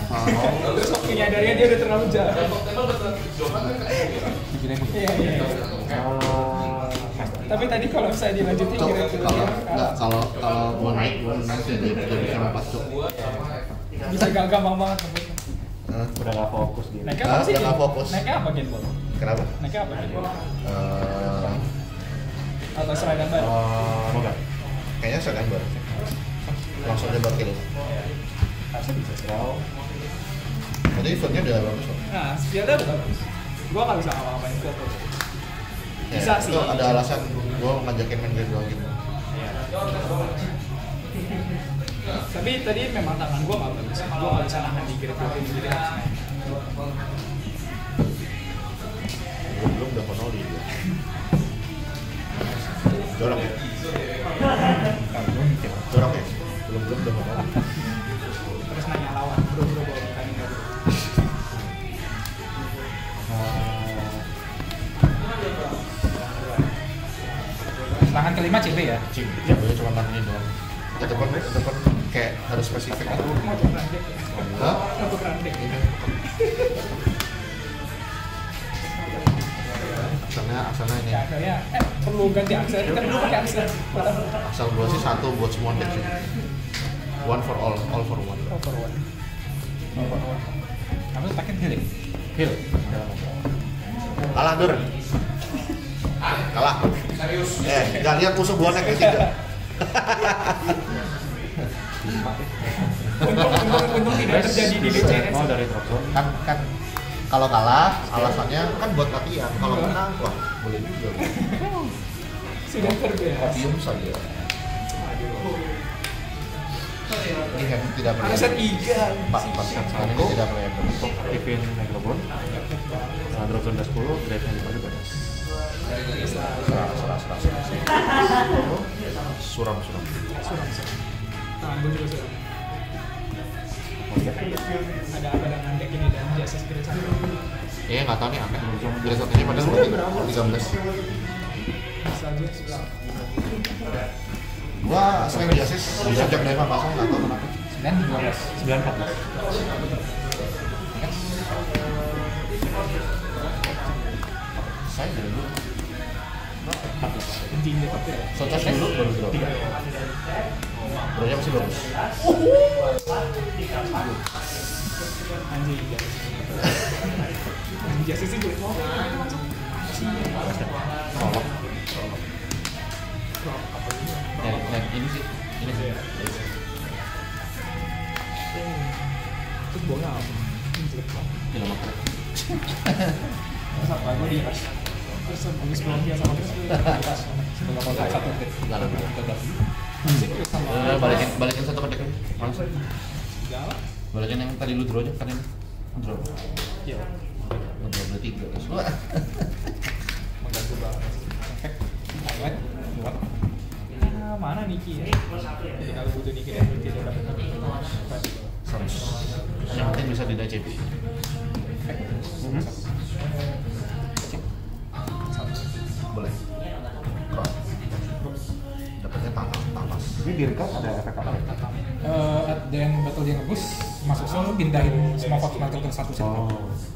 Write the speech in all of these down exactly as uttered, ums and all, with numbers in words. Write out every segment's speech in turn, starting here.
Terus waktu nyadarinya dia udah terlalu jauh. Iya iya. Tapi tadi kalau saya dilanjutin kira-kira kalau nggak kalau kalau gua naik gua naik jadi jadi sama empat cok. Bisa gampang banget. Udah nggak fokus dia. Naiknya apa sih? Udah nggak fokus. Naiknya apa Gen Ball? Kenapa? Naiknya apa Gen Ball? Uh, Atau seragam baru? Semoga. kayaknya saya kan baru. Langsung nyebar kill. Harusnya bisa sih. Jadi eventnya udah bagus loh. Nah, skillnya udah bagus. Gua nggak bisa ngapa-ngapain skill tuh. Bisa Ya, sih. itu ada alasan gua ngajakin main game doang gitu. Tapi tadi memang tangan gua nggak bagus. Gua nggak bisa nahan di kira-kira gitu. Belum belum udah monoli dia. Jorok ya? Jorok ya? Belum belum udah monoli. Terus nanya lawan, bro bro bro tanya nggak bro? Tangan kelima C B ya? Cing, ya gue cuma tangannya doang. Ke depan, ke depan kayak harus spesifik gitu. Mau untuk randek ya? Hah? Untuk randek. Akselnya, akselnya ini. Ya akhirnya, eh perlu ganti aksel. Kita dulu pakai aksel. Aksel gua sih satu buat semua deck sih. One for all, all for one. Oh for one. Oh for one. Kamu pakai healing? Heal. Kalah Dur. Kalah. Eh, nggak lihat musuh gua naik ketiga. Untung, untung, untung tidak terjadi di D C S. Oh dari Dropzone. Kan kan kalau kalah alasannya kan buat latihan. Kalau menang wah boleh juga. Sudah terbiasa. Diam saja. Ini kan tidak Ada set playable. tiga. Pak, Pak, sekarang ini tidak playable. Untuk aktifin Megalobon. Nah, Dropzone udah sepuluh, grade-nya lima juga beres. Serah, serah, serah, serah. Suram, suram. Suram, suram. Tangan gue juga suram. Ada apa dengan deck ini dan jasa spirit satu? Iya nggak tahu nih aneh. Grade satunya padahal berarti tiga belas. Salju sebelah. Gua sering biasis sejak dari Mama pasang nggak tahu kenapa. sembilan dua belas. sembilan empat belas. Saya dari dulu. Penting deh tapi. Sotos dulu baru drop. Drop-nya masih bagus. Anjing. Anjing jasa sih gue. Solok. Nah, nah ini sih, ini sih. Terus bola apa? Ini jelek banget. Gila makanya. Terus apa? Gue di terus habis belum biasa terus setelah kontak satu detik Nggak ada. musik terus sama Udah balikin, balikin satu ke deck. Langsung. segala Balikin yang tadi lu draw aja kan ini. Draw. ya Draw udah tiga terus. Wah. mengganggu banget efek highlight buat ah mana Niki ya jadi kalau butuh Niki dan tidak dapat Sans. Yang penting bisa di D C P. Boleh. Cross. Dapatnya tapas, tapas. Ini di recap ada efek apa? uh, at the end battle dia ngebus masuk selalu pindahin semua fox marker ke satu set Oh.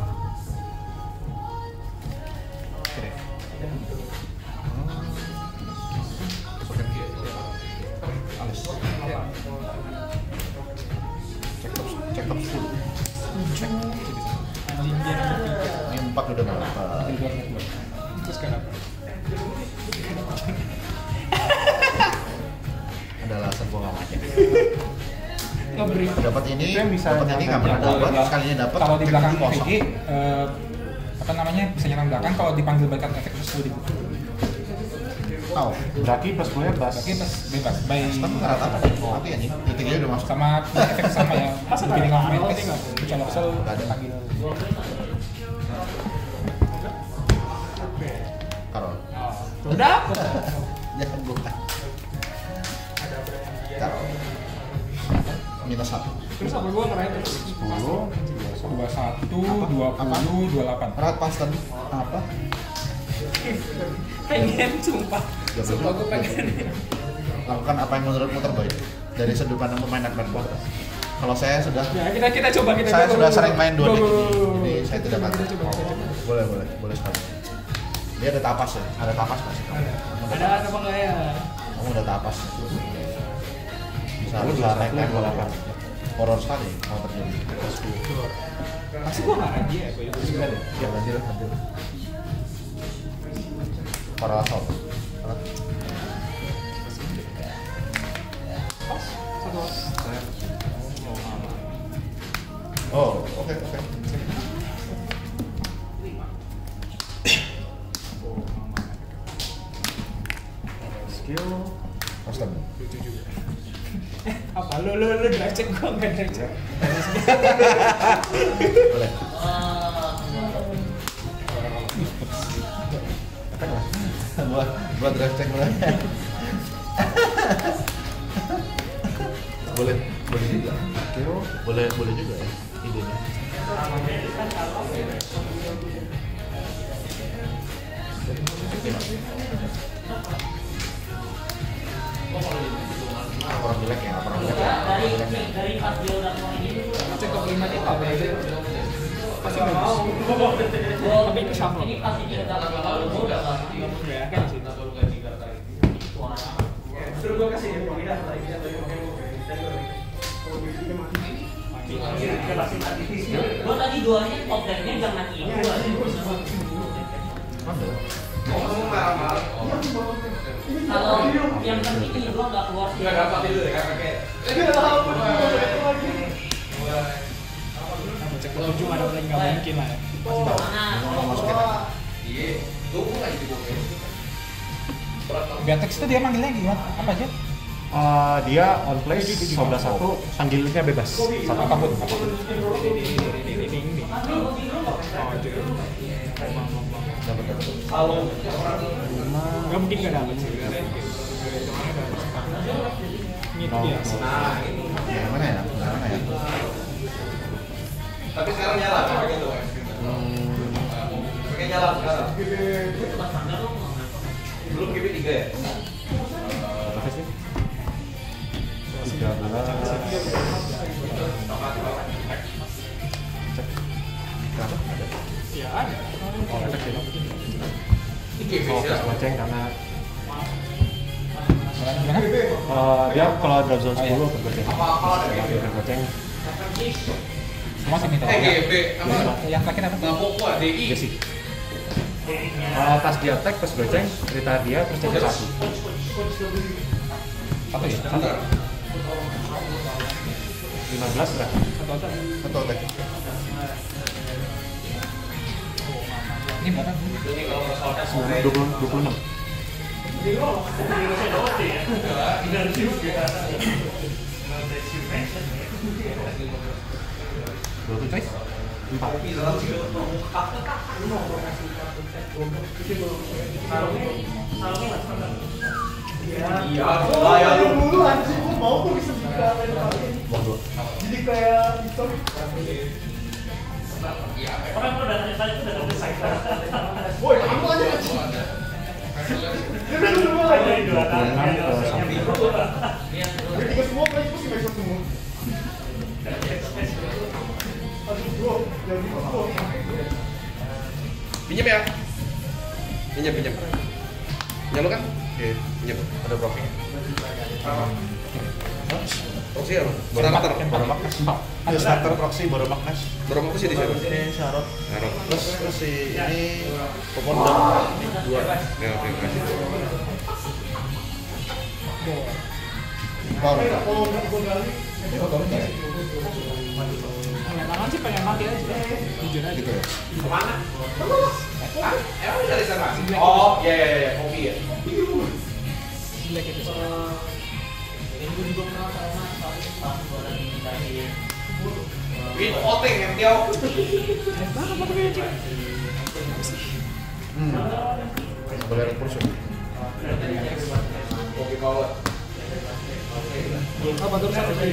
oke deh Alis. Cek top, cek top sepuluh. Cek. anjing dia nomor tiga Ini empat udah berapa? di luar network terus kenapa Ada alasan gua nggak ngajak. ngeberi Dapat ini, Itu yang bisa dapat ini nggak pernah nyerang. dapat. Sekalinya dapat. kalau di cek belakang itu kosong. V G eh, apa namanya bisa nyerang belakang kalau dipanggil balikan efek terus dulu dibuka Tahu. Berarti plus gue bas. berarti pas bebas by Tapi nggak rata apa? Tapi anjing, titiknya udah masuk. sama efek sama ya beginning of main test colok sel Nggak ada. panggil Karol. udah Jangan buka. Karol. Minus satu. terus apa gua ngeraih terus sepuluh. dua satu Apa? dua Apa? puluh dua delapan Rat pas tadi apa? pengen sumpah sumpah gua pengen Lakukan apa yang menurutmu terbaik dari sudut pandang pemain Akbar Kuadras. Kalau saya sudah Ya, kita kita coba kita saya coba, sudah coba, sering coba. main dua deck Coba, ini. coba, Jadi coba. saya Kita tidak coba, akan. kita coba, kita coba. Boleh, boleh, boleh sekali. Dia ada tapas ya? Ada tapas nggak sih? Ada. Ada ada apa enggak ya? Kamu udah tapas. Bisa Kamu bisa dua naik satu, naik dua delapan. horor sekali mau terjadi. Pasti gua enggak lagi ya, gua itu sembilan ya. Ya nanti lah nanti. Para asal. Satu. Saya mau aman. Oh, oke oke. Skill. Custom. Lucu juga. Eh, apa lu lu lu drive check gua enggak drive check. Boleh. Attack lah. buat buat drive check boleh. boleh boleh juga. Skill. Boleh boleh juga ya idenya. Orang jelek ya, orang jelek ya. dari dari pas dia udah mau ini Cek ke kelima itu apa aja? Pasti bagus. Tapi itu shuffle. ini pas dia udah mau udah pasti Ya kan sih. gua tadi duanya top decknya jangan ini kalau yang penting ini gua nggak keluar nggak dapat itu deh Cek ke tujuh ada lagi nggak mungkin lah ya. Beatrix itu dia manggilnya gimana? Apa aja? Uh, dia on place sebelas satu, panggilnya bebas. Satu Apapun, apapun. Oh, itu. Nggak mungkin nggak dapat sih. Ini Oh, biasa. Yang mana ya? Yang mana ya? Tapi sekarang nyala pakai itu. Pakai nyala sekarang. Belum G B tiga ya? Berapa sih? tiga belas. Cek. Berapa? Ada. Ya ada. Oh, ada sih. Ini G B Oh, ya? tes goceng karena Gimana? uh, dia kalau drop zone Oh, iya. sepuluh bergoceng. Apa-apa ada G B. Bergoceng. Semua sini Eh G B apa? Yang terakhir apa? Nggak Poco D I. Jesse. Uh, pas dia attack, pas goceng, retire dia, terus cek satu. Satu ya? Bentar. lima belas berapa? Satu aja. Betul deh. Ini berapa? dua puluh, dua puluh enam. Dua puluh choice? Empat. Iya, saya lu. orang udah dari saya itu udah selesai dua puluh enam ke satu. Pinjam ya? Pinjam, pinjam. Pinjam lu kan? Oke. Pinjam. Ada profilnya. Proxy apa? Baru Starter. mak- baru maknas. Ada starter proxy baru maknas. Berapa aku sih di siapa? Ini syarat. Naruh. Plus plus si ini kupon dan dua. Ya, oke, kasih. Baru. Ini kok nggak sih? Tangan sih pengen mati aja. Jujur aja. Gitu ya. Kemana? Hah? Emang dari sana? Oh, iya, iya, iya, kopi ya. Jelek itu sih. ini gue juga kenal sama mas pas gue lagi dari Itu oteng yang tiaw. Hmm. Boleh ada kursus. Kopi power. Apa tuh satu lagi?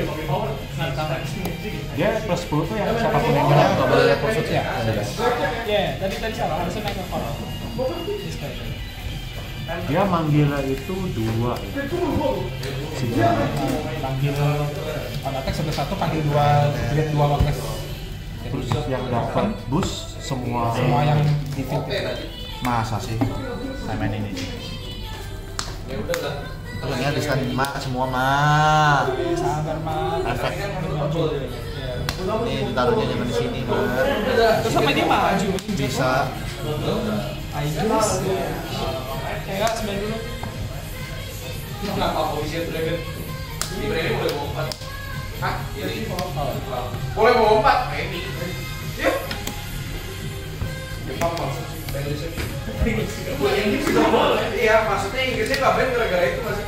Dia plus sepuluh tuh yang siapapun yang Pokoknya menang nggak boleh ada kursus ya. Ya, tadi tadi salah harusnya naik ke kolom. Display. Dia manggilnya itu dua ya. Si Panggil on attack sebelah satu, panggil dua, grade dua Wagnes. terus yang dapat boost semua Semua yang di field. Masa sih? Saya main ini. Ya udah lah. Kalau ini di stand ma semua mah. Sabar mah. Efek. Ya. Ini ditaruhnya jangan di sini mah. Terus sama dia maju. Bisa. Aigris. Ya, sembilan dulu. Kenapa posisi Dragon? Di Dragon boleh bawa empat. Hah? Ini boleh bawa empat. Ini. Yuk. Jepang maksud Inggrisnya. Inggris juga boleh. Iya, maksudnya Inggrisnya nggak ban gara-gara itu masih.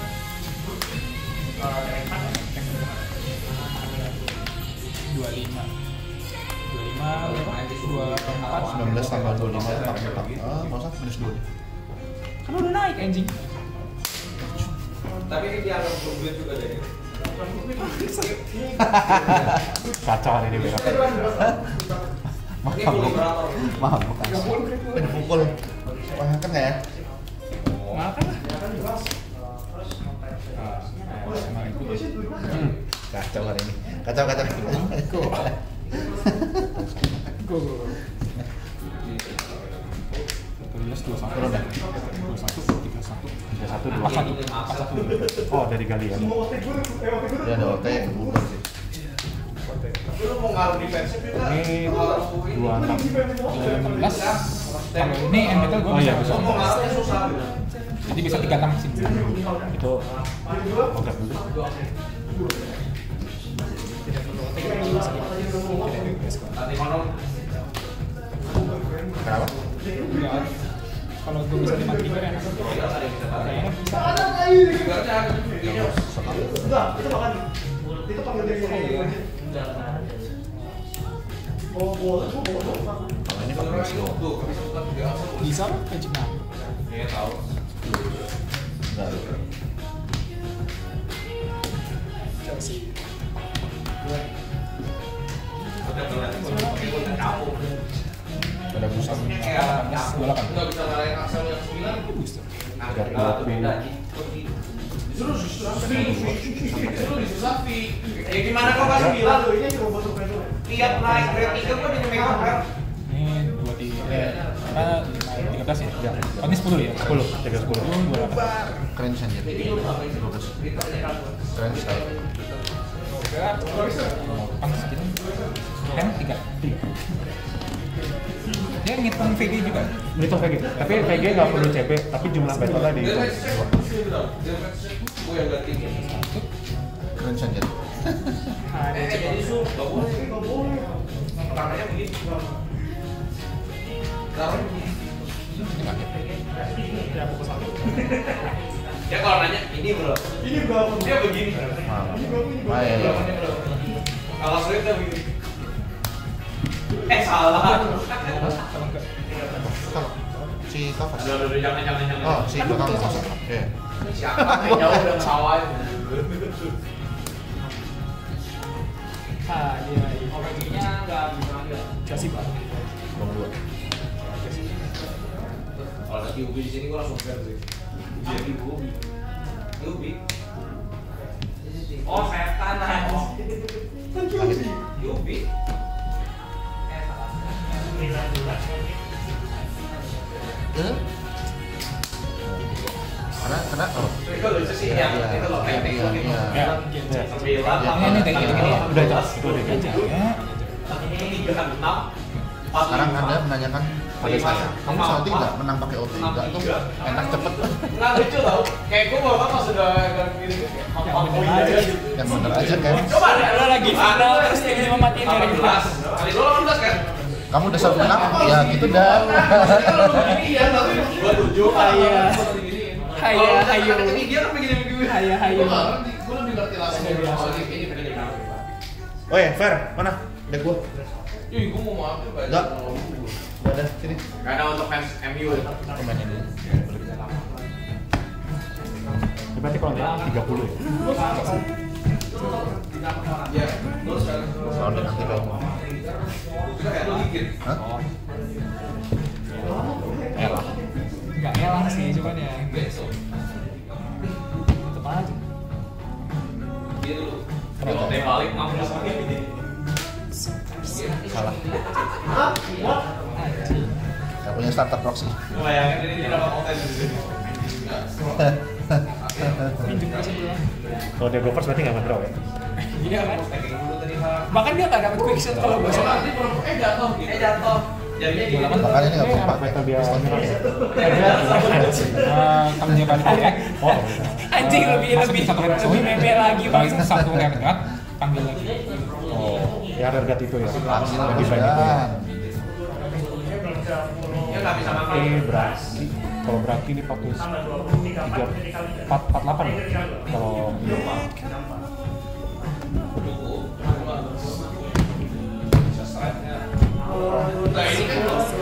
dua puluh lima. dua puluh lima, dua puluh empat. sembilan belas tambah dua puluh lima tambah empat. Ah, nggak usah minus dua. Kan udah naik anjing. Tapi ini dianggap duit juga deh. kacau hari ini berapa? Ini full operator. Maaf, bukan. Pukul. Wah, kan nggak ya? Makan lah. Hmm. Kacau hari ini. Kacau kacau. Go, go, go. Belas dua satu Udah. dua satu tiga satu Tiga satu dua. empat satu empat satu. Oh dari Galian. Dia ada O T bubar sih. Lu mau ngaruh defensif juga? Ini dua enam. enam belas. Kalau ini end metal gue Oh iya, bisa. bisa. Mau ngaruhnya susah. Jadi bisa tiga enam sih. Itu oke dulu. Nanti konon Kenapa? Ya, kalau gue bisa lima trigger enak. Kayaknya bisa. triggernya ini Kalau ini pakai Messi. tuh kesukaan dia. Bisa lah, magic nah. Iya tahu. Enggak. Chelsea. Udah berarti pakai gol capung. Ada booster. Kayak dua delapan. nggak bisa ngalahin Axel yang sembilan. Booster. Dari dua pin. Justru justru justru disusah Vi. Ya gimana kok nggak sembilan? Tiap naik grade tiga kok jadi megang kan? Ini dua tiga. Eh, karena tiga belas ya. Ya. Oh, ini sepuluh ya. Sepuluh, tiga sepuluh. Dua delapan. Keren saja. dua belas. Keren sekali. Pantas gitu. Hem tiga. Tiga. Dia ngitung V G juga. Itu V G. Tapi V G nggak perlu C P, tapi jumlah battle tadi. Gue yang ganti. Keren saja. Ada Eh jadi su, nggak boleh, nggak boleh. Makanya begini. Taruh begini. Ya kalau nanya ini bro, ini berapa? Dia begini. Ah, iya, iya. Kalau sulit dia begini. Eh salah. Si Kavas. Udah udah jangan jangan jangan. Oh, si belakang masuk. Iya. Siapa yang jauh udah sawah. Ah, dia Orangnya nggak bisa ambil. kasih pak. Nomor dua. Kalau ada Yubi di sini gua langsung fair sih. Dia Yubi. Yubi. Oh setan aja. Yubi. Eh salah. Eh? Karena karena oh. Itu lucu sih yang itu loh kayak Iya, iya. Ya. sembilan. Ini ini kayak gitu-gitu ya. Udah itu, itu udah itu. Ya. Tiga enam. Sekarang Anda menanyakan pada saya, kamu salty nggak menang pakai O T? Enggak tuh, enak cepet. Nggak lucu tau. Kayak gua baru pas sudah gini kayak apa aja gitu. Yang bener aja kan. Coba deh, Lo lagi final terus tiba-tiba matiin dari delapan belas. Kali dua delapan belas kan? Kamu udah selalu menang, ya gitu dah. Kalau lu begini iya, tapi dua tujuh. Iya. Hayo, Kalau hayo. ini dia kan begini-begini. Hayo, hayo. Gua nggak ngerti, gua lebih ngerti langsung. Oh, ini begini. Oh ya, Fer, mana? Deck gua. Ih, gua mau ambil banyak. Enggak. Enggak ada, sini. Gak ada untuk fans M U. Aku mainin dulu. Berarti kalau nggak tiga puluh ya? Iya. Terus kan. Soal dan nanti kamu. Bisa kayak lu dikit. Hah? Era. Enggak elang sih, cuman ya. Guys. balik mampus. Salah. Gak punya starter proxy. Bayangin ini dia dapat konten dulu. Pinjam kasih dulu. Kalau dia go first berarti nggak nge-draw ya? Iya kan? Bahkan dia nggak dapat quick shot kalau gue salah. Eh jatuh, eh jatuh. Jadinya gini. Makanya ini gak punya empat. Metal dia nyerang ya? Kalau dia balik ya. Oh, Anjing lebih lebih lebih meme lagi Balik bang. satu regat, panggil lagi. oh, ya regat itu ya? Panggil Lebih banyak itu ya? Ya nggak bisa makan. Eh, berarti kalau berarti ini empat puluh tiga, empat puluh delapan ya? Kalau Nah ini kan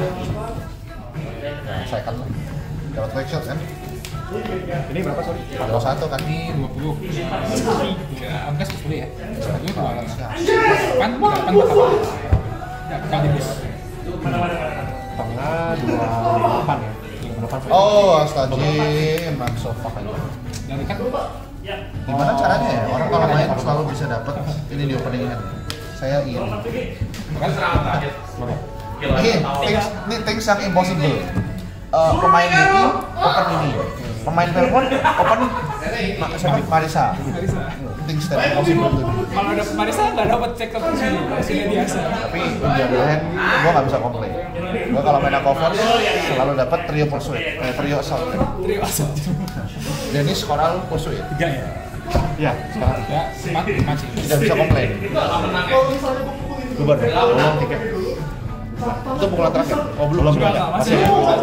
Saya kan dapat quick shot kan? ini berapa sorry? empat puluh satu kan? Ini dua puluh. Tiga, angka sepuluh ya. Sepuluh dua lah. Delapan, delapan bakal. Kali bus. Tengah dua puluh delapan ya? dua puluh delapan. Oh, astagfirullah, man so fuck aja. Dari kan Gimana caranya ya? Orang kalau main selalu bisa dapat ini di opening kan. Saya iri. kan serangan terakhir. Mana? Ini things, ini things yang impossible. Eh, pemain ini open ini. Pemain Velcon open Ma- siapa? Marisa. Marisa. Things that impossible tuh. Kalau ada Marisa nggak dapat cek ke sini, sudah biasa. Tapi ujian lain gue nggak bisa komplain. Gue kalau main cover selalu dapat trio pursuit, eh, trio assault. Trio asal. Dennis Coral pursuit. Tiga ya. Ya, sekarang Ya, empat, empat sih. Tidak bisa komplain. Menang ya. bubar deh. Ulang tiket. Itu pukulan terakhir. Oh belum belum. Enggak, enggak, masih.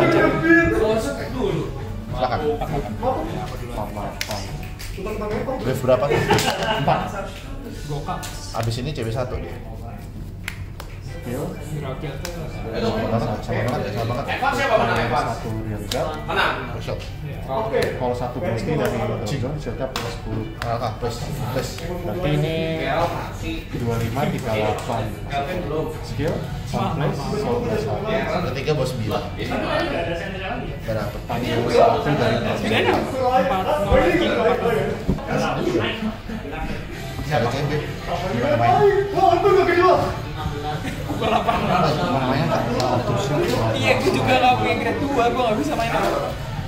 Silakan. empat puluh delapan. Wave berapa tuh? empat. Gokak. Abis ini C B satu dia. Skill. Grakil tuh. Sama banget, sama banget, ya, sama banget. Evan siapa menang Evan? Satu real guard. Menang. Quick shot. Kalau satu pasti dari Drozon, shotnya plus sepuluh. Ah, plus, plus. Berarti ini Gerald mati. dua puluh lima, tiga puluh delapan. Kelvin belum. Skill, soundplace, soundplace satu. Ketiga bos sembilan. Gak dapet. Panggil satu dari Drozon. Bedanya empat, nol lagi, empat. Ada C B. Gimana main? Pukul delapan. Gimana mainnya nggak? Ada terus. Iya, gue juga nggak punya grade dua, gue nggak bisa main apa.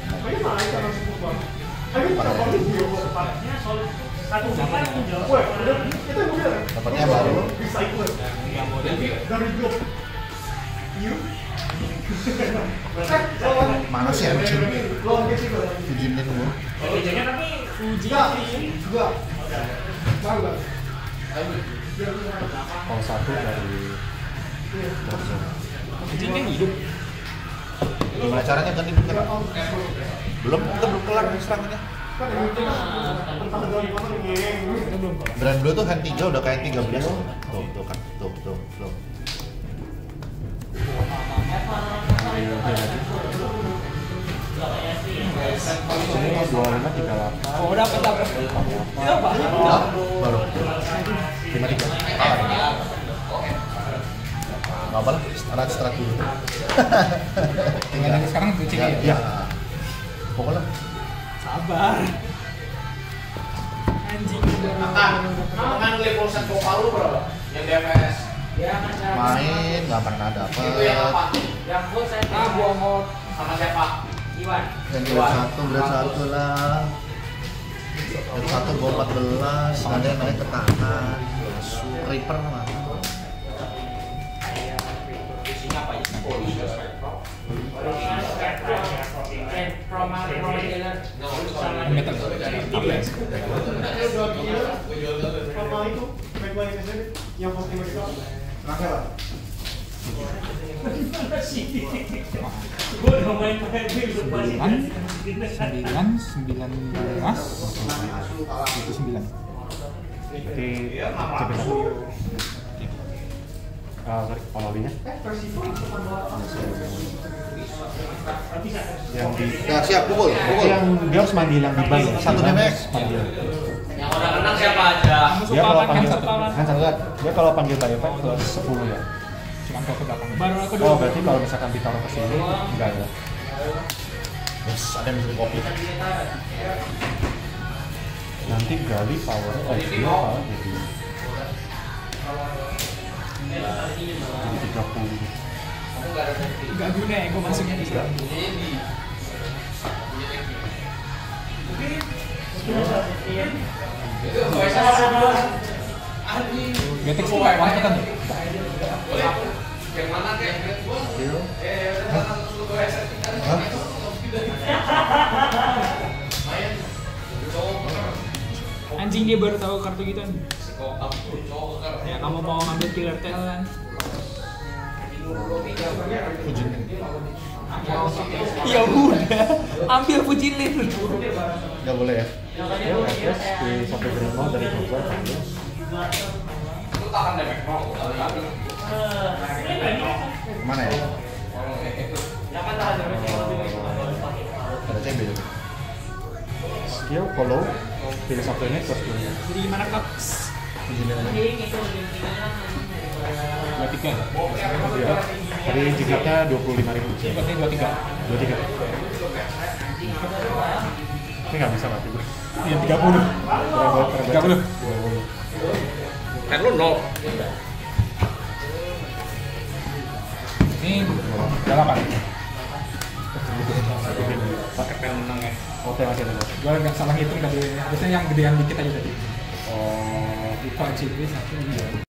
Dapatnya baru. Mana sih anjing? Fujinin dulu. Fuji. Kalau satu dari Drozon. Fuji kan hidup. Gimana caranya ganti bukan? Belum, kita belum kelar serangannya. Kita belum kelar. Brand Blue tuh hand tiga udah kayak tiga belas. Tuh, tuh kan, tuh, tuh, tuh. Ambil dia lagi. Ini dua puluh lima, tiga puluh delapan. Oh, dapat dapat. Kita apa? Hah? Baru. Lima tiga. Ah, nggak apa lah, start start dulu. Tinggal yang sekarang tuh Ya, ya. ya. Pokoknya Sabar. Anjing. Makan. Makan level set vokal lu berapa? Yang D F S. main nggak pernah Itu yang dapet. apa? Yang full saya Ah, gua mau Sama siapa? Iwan. Yang grade satu, grade satu lah. Grade satu gua empat belas, ada yang naik ke tangan. Reaper mana? Isinya apa ya? Oh, iya, Spectrum. From from dealer. metal. Sembilan, sembilan, sembilan belas, itu sembilan. Berarti C B satu. Ah, sorry, Ololinya. Yang di Ya siap, pukul, pukul. yang dia harus manggil yang di bank. Satu Di bank damage. Panggil. Yang udah menang siapa aja? Dia kalau Supaman, panggil Supaman. kan sangat. Dia kalau panggil by effect plus sepuluh ya. Cuma kau ke belakang. Baru aku Oh, berarti kalau misalkan ditaruh ke sini enggak ya. Yes, ada yang bisa kopi. Nanti gali power eh dia apa jadi tiga puluh. Kamu nggak ada safety. Gak guna ya, gue masuknya di sana. Punyanya di. Punya tanki. Itu voice anjing. Getex tuh kayak apa kan? Boleh. Yang mana kayak Red Bull? Skill. Eh, udah langsung lu go headset kita. Hah? Main. Anjing dia baru tahu kartu gitu kan. Sekokap joker. Ya kamu mau ngambil killer tail kan? Fujin. Ya udah, ambil Fujilin. Nggak boleh ya? Skill, address di satu grand nol dari Cobra ambil. Lu tahan damage nol. Kemana ya? Ada C B tuh. Skill, follow, pilih satu ini plus skill. Jadi gimana kak? Fujinnya aja. Dua tiga. Ya, tadi jingkatnya dua puluh lima ribu. Berarti dua tiga. dua tiga. Ini nggak bisa mati gue. Iya tiga puluh. Tiga puluh. Kan lu nol. Ini delapan. Pakai pen menang ya. Oh, saya masih ada. Gue nggak salah hitung tadi. Biasanya yang gedean dikit aja tadi. Oh, Lupa C B satu.